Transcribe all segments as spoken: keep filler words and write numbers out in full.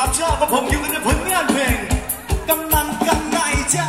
ความชอบของผมอยู่ในผลงานเพลงกำลังกันไหนจ้า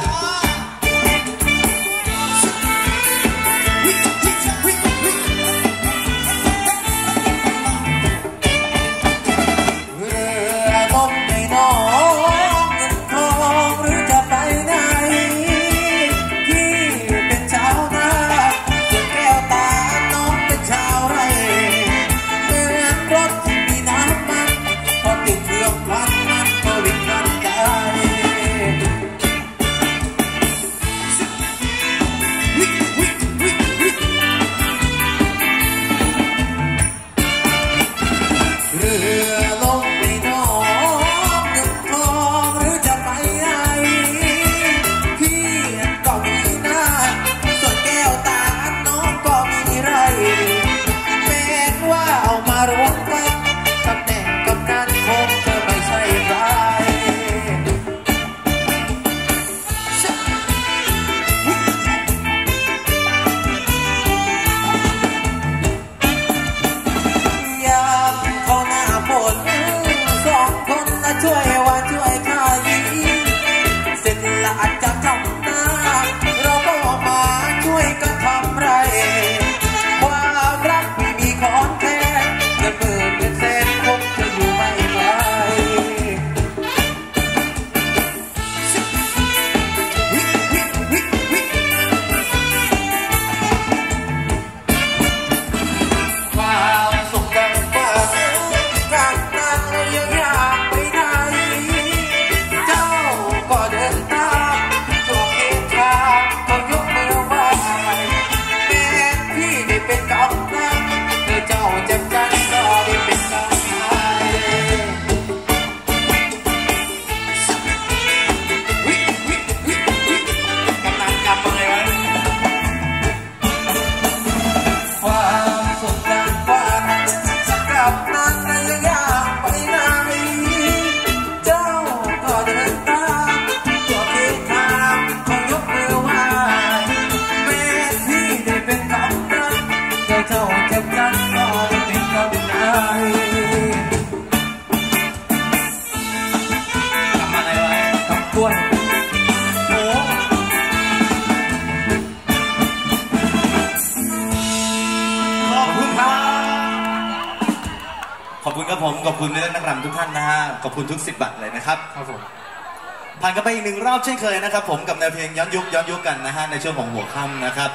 ขอบคุณครับผมขอบคุณนักรำทุกท่านนะฮะขอบคุณทุกสิบบัตรเลยนะครับครับผมผ่านกันไปอีกหนึ่งรอบเช่นเคยนะครับผมกับแนวเพลงย้อนยุคย้อนยุคกันนะฮะในช่วงของหัวค่ำนะครับ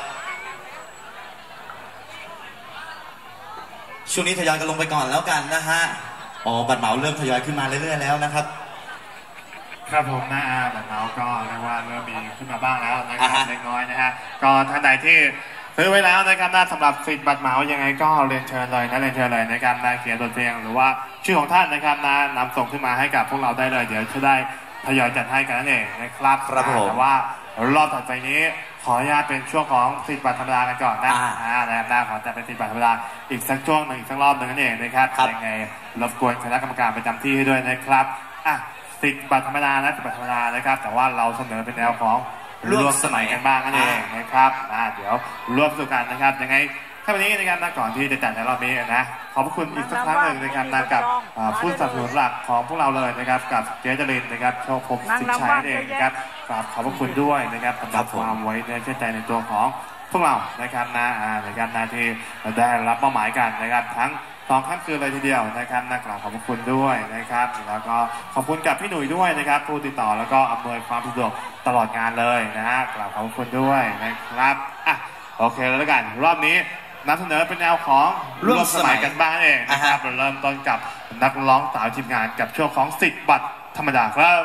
ช่วงนี้ทยอยกันลงไปก่อนแล้วกันนะฮะอ๋อบัตรเหมาเริ่มทยอยขึ้นมาเรื่อยๆแล้วนะครับครับผมนะบัตรเหมาก็เรียกว่าเริ่มมีขึ้นมาบ้างแล้วนะครับเล็กน้อยนะฮะก็ท่านใดที่ซื้อไว้แล้วนะครับสำหรับสิทธิ์บัตรเหมายังไงก็เรียนเชิญเลยนะเรียนเชิญเลยนะครับนะเขียนบทเพลงหรือว่าชื่อของท่านนะครับนะนำส่งขึ้นมาให้กับพวกเราได้เลยเดี๋ยวจะได้ทยอยจัดให้กันนั่นเองนะครับครับผมแต่ว่ารอบต่อไปนี้ขออนุญาตเป็นช่วงของสิทธิ์บัตรธรรมดากันก่อนนะอ่านะครับนะขอจะเป็นสิทธิ์บัตรธรรมดาอีกสักช่วงหนึ่งอีกสักรอบหนึ่งนั่นเองนะครับยังไงรบกวนคณะกรรมการประจำที่ให้ด้วยนะครับอ่ะสิทธิ์บัตรธรรมดานะสิทธิ์บัตรธรรมดานะครับแต่ว่าเราเสนอเป็นแนวของร่วมสมัยกันบ้างนั่นเองนะครับอ่าเดี๋ยวร่วมสู่กันนะครับยังไงถ้าวันนี้นะครับก่อนที่จะจัดในรอบนี้นะขอบคุณอีกสักครั้งหนึ่งนะครับกับผู้สนับสนุนหลักของพวกเราเลยนะครับกับเจ๊จรินนะครับโชคภพสินชัยนั่นเองนะครับขอบคุณด้วยนะครับสำหรับความไว้เนื้อเชื่อใจในตัวของพวกเรานะครับนะนะครับนะที่ได้รับมอบหมายกันนะครับทั้งสองค่ำคืนเลยทีเดียวนะครับนะกราบขอบคุณด้วยนะครับแล้วก็ขอบคุณกับพี่หนุ่ยด้วยนะครับผู้ติดต่อแล้วก็อำนวยความสะดวกตลอดงานเลยนะฮะกราบขอบคุณด้วยนะครับอ่ะโอเคแล้วกันรอบนี้นำเสนอเป็นแนวของร่วมสมัยกันบ้างเองนะครับเราเริ่มต้นกับนักร้องสาวทีมงานกับช่วงของสิทธิ์บัตรธรรมดาครับ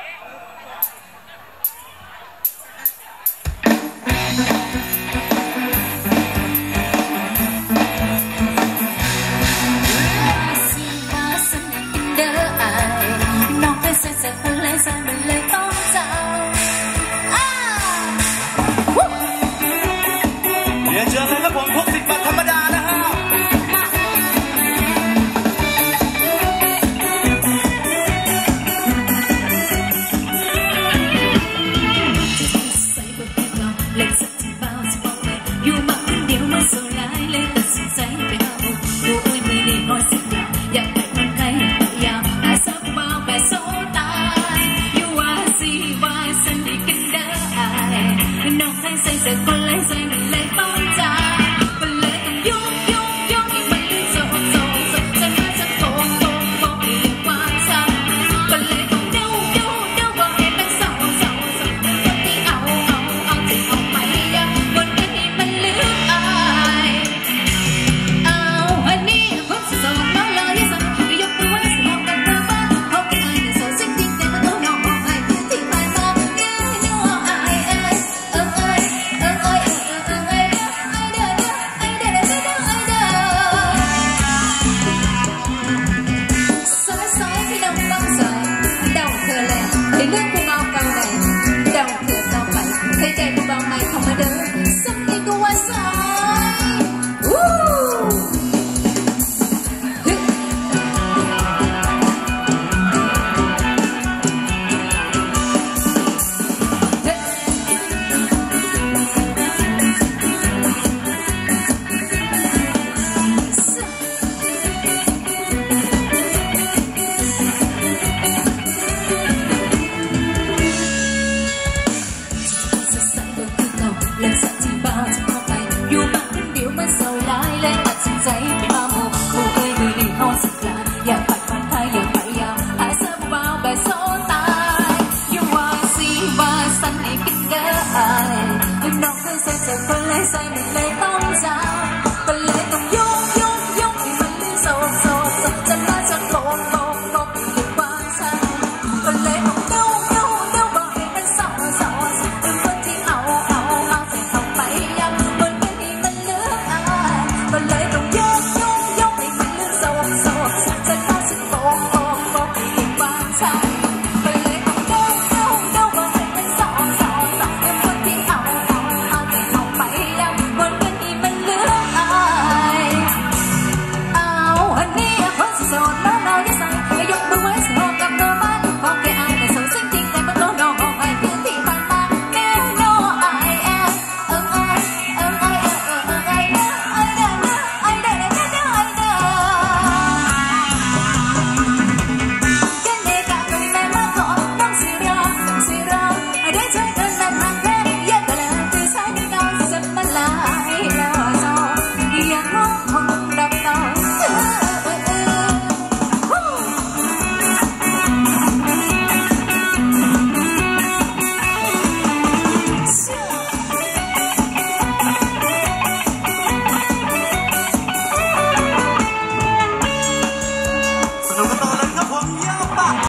เรียนเชิญเลยครับผมพวกสิทธิ์บัตรธรรมดานะฮะให้เรื่องผู้เบาเก่าใดเดาเถื่อต่อไปให้ใจผู้เบาใหม่เข้ามาเดินสักทีก็ว่าสายวู้เลิกสักทีบ้าจะพาไปอยู่บ้านคนเดียวมันเศร้าร้ายและตัดสินใจ